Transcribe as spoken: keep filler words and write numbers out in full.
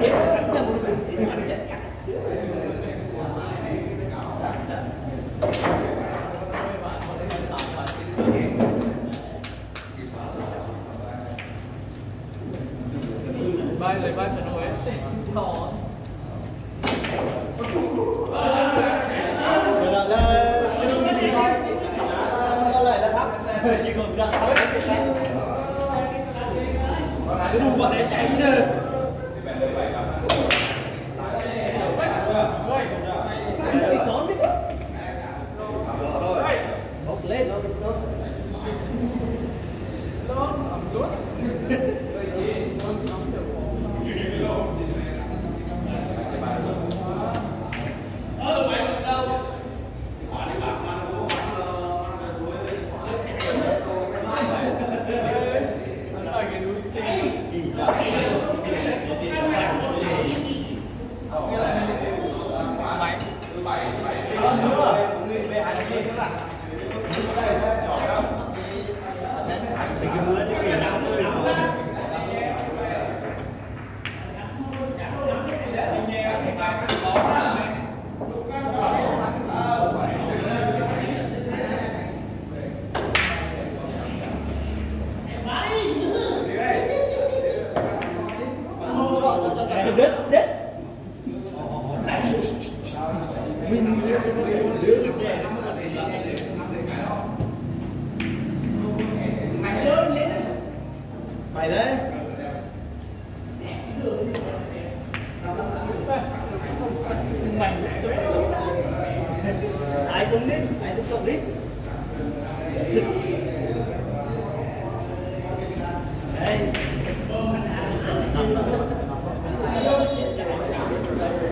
chết cắn ra một cái thì cắn chết cắn. Bay lấy bay cho nó ấy. Thỏ. Là là lại là thấp. Chỉ còn ra thôi. Cái đu vào để chạy đi. Lên nó tốt. Nó ẩm tốt. Đất đất mình đưa đưa được nhẹ mày lớn lên mày đấy mày ai tung đi ai tung sông đi đây